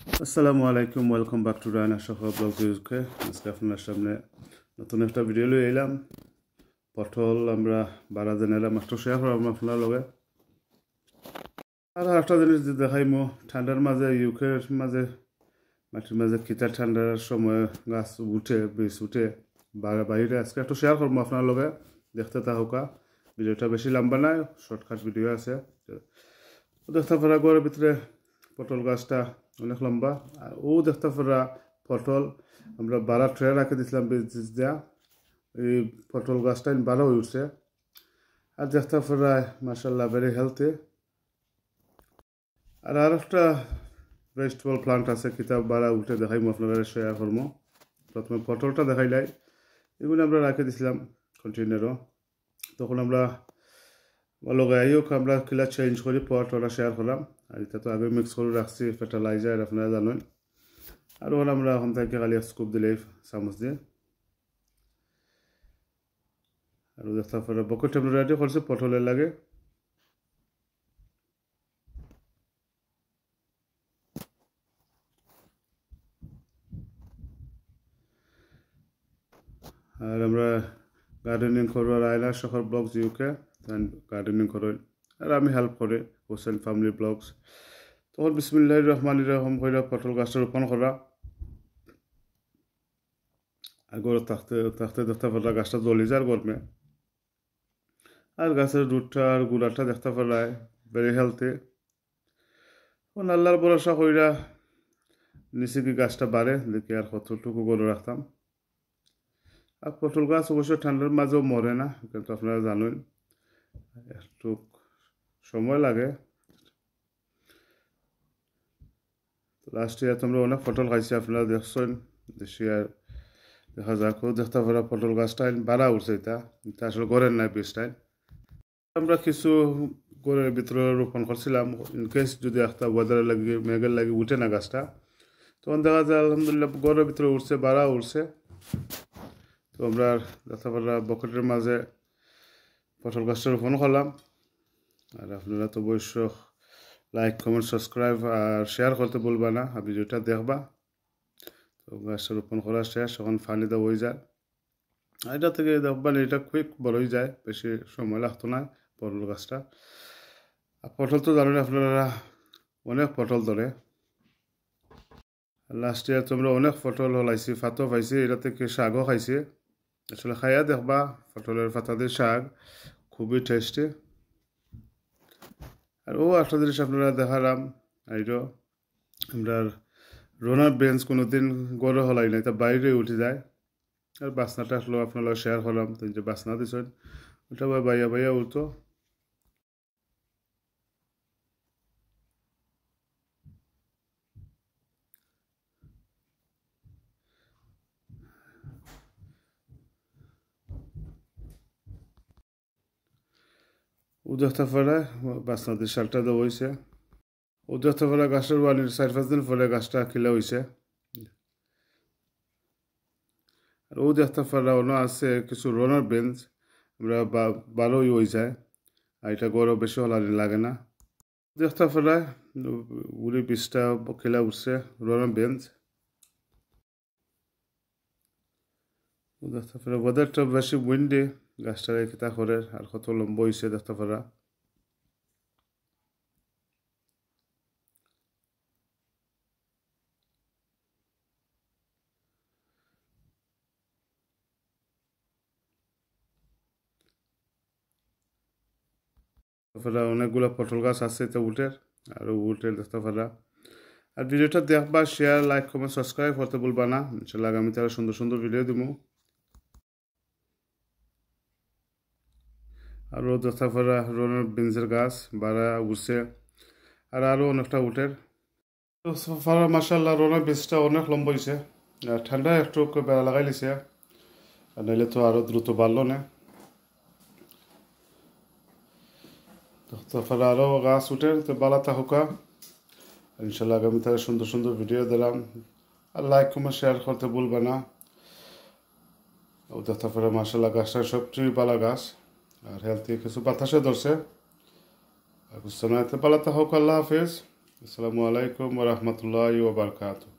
আসসালামু আলাইকুম, welcome back to Raina সহ ব্লগ ইউকে। আজকে আপনার সামনে নতুন একটা ভিডিও লই এলাম। পটল আমরা বারা জেনেলাম মাত্র শেয়ার করলাম আপনার লগে। আর একটা জিনিস দেখাইমো, ঠান্ডার মাঝে ইউকের মাঝে মাটির মাঝে কিতা ঠান্ডার সময় গাছ উঠে বীজ উঠে বাইরে আজকে একটু শেয়ার করবো আপনার লগে। দেখতে থাকুকা, ভিডিওটা বেশি লম্বা নাই, শর্টকাট ভিডিও আছে। দেখতে পারা ঘরের ভিতরে পটল গাছটা অনেক লম্বা। আর ও দেখতে পারা পটল আমরা বারা ট্রে রাখে দিয়েছিলাম বীজ দেওয়া, এই পটল গাছটা বারো হয়ে উঠছে। আর দেখতে পারা মার্শাল্লাহ ভেরি হেলথি। আর একটা ভেজিটেবল প্লান্ট আছে, কিতাব বারা উঠে দেখাইমো আপনারা, শেয়ার করবো। প্রথমে পটলটা দেখাইলাই, এগুলো আমরা রাখে দিয়েছিলাম কন্টেনারও। তখন আমরা লগাইও আমরা কিলা চেঞ্জ করি পট ওরা শেয়ার করলাম। আর এটা তো আগে মিক্স করে রাখছি ফার্টিলাইজার, আপনারা জানেন। আর ওরা আমরা এখন থেকে খালি স্কুপ দিলেই চামচ দিয়ে। আর দেখতে পারে বকেট আমরা রেডি করছি পটলের লাগে। আর আমরা গার্ডেনিং করবার আয়না শহর ব্লগস ইউকে গার্ডেনিং করেন। আর আমি হেল্প করে হোসেন ফ্যামিলি ব্লগস। তখন বিসমিল্লাহির রহমানির রহিম করে পটল গাছটা রোপণ করা। আর গরু থাকতে থাকতে দেখতে পারা গাছটা জ্বলি যায় গরমে। আর গাছের রুটটা আর গুড়াটা দেখতে পারায় ভেরি হেলথি। আল্লাহর ভরসা কইরা নিচে কি গাছটা বাড়ে দেখি আর কতটুকু গরু রাখতাম। আর পটল গাছ অবশ্য ঠান্ডার মাঝেও মরে না, কিন্তু আপনারা জানেন একটু সময় লাগে। লাস্ট ইয়ার তোমরা অনেক পটল খাইছি, আপনারা দেখছেন। দেশি আর দেখা যাক দেখতে পারা পটল গাছটা বাড়া উঠছে। এটা আসলে গড়ের নাই বীজটাই। আমরা কিছু গড়ের ভিতরে রোপণ করছিলাম ইনকেস যদি একটা ওয়েদারের লাগে মেঘের লাগে উঠে না গাছটা, তখন দেখা যায় আলহামদুলিল্লাহ গড়ের ভিতরে উঠছে, বাড়া উঠছে। তো আমরা দেখতে পারা বকেটের মাঝে পটল গাছটা রোপণ করলাম। আর আপনারা তো অবশ্য লাইক কমেন্ট সাবস্ক্রাইব আর শেয়ার করতে বলবা না, আর ভিডিওটা দেখবা। তো গাছটা রোপণ করা শেষ, এখন পানি দেওয়া হয়ে যায়। আর এটা থেকে দেখবেন এটা কুইক বড় হয়ে যায়, বেশি সময় লাগতো না পটল গাছটা। আর পটল তো জানেন আপনারা অনেক পটল ধরে। লাস্ট ইয়ার তোমরা অনেক পটল হলাইছি, ফাতও পাইছি, এটা থেকে শাকও খাইছি। আসলে খাইয়া দেখবা পটলের পাতা দিয়ে শাক খুবই টেস্টি। আর ও একটা জিনিস আপনারা দেখালাম, এইটো আমরা রোনার বেঞ্চ কোনোদিন গড়ে হলাই না, এটা বাইরে উঠে যায়। আর বাসনাটা আসলে আপনারা শেয়ার করলাম, তো যে বাসনা দিচ্ছেন ওটা বাইয়া বাইয়া উঠতো। ও দেখতে পারে বাসনা দিয়ে সারটা দেওয়া হয়েছে। ও দেখতে পারে গাছটার 4-5 দিন পরে গাছটা খিলা হয়েছে। আর ও দেখতে পারা অন্য আছে কিছু রোনার বেঞ্চ আমরা ভালোই হয়ে যায়। আর এটা গরম বেশি হলানি লাগে না। দেখতে পারা উড়ি বীজটা খেলা উঠছে রোনার বেঞ্চ। দেখতে পারা ওয়েদারটা বেশি উইন্ডি, গাছটা রেখে করে আর কত লম্বা হয়েছে দেখতে পারা। তারপরে অনেকগুলো পটল গাছ আছে এটা উঠের, আর উঠের দেখতে পারা। আর ভিডিওটা দেখবা, শেয়ার লাইক কমেন্ট সাবস্ক্রাইব করতে বলবা না। ইনশাল্লাহ আগামীতে আরো সুন্দর সুন্দর ভিডিও দিব। আরও দেখতে পারা রোনার বিনসের গাছ বাড়া উঠছে, আর আরও অনেকটা উঠের। মাসাল্লাহ রোনার বীজটা অনেক লম্বা হয়েছে। আর ঠান্ডা একটু বেড়া লাগাই লিছে, আর নাইলে তো আরও দ্রুত বাড়লো না। তারপরে আরও গাছ উঠে তো বালা থাকুকা। ইনশাল্লাহ আগামীতে সুন্দর সুন্দর ভিডিও দিলাম। আর লাইক কমেন্ট শেয়ার করতে ভুলবে না। ও দেখতে পারে মাসাল্লাহ গাছটা সবচেয়ে বালা গাছ, আর হেলথি কিছু বাতাসে ধরছে। আর বুঝতে না পালাতে হোক। আল্লাহ হাফিজ। আসসালামু আলাইকুম ওয়া রাহমাতুল্লাহি ওয়া বারাকাতুহু।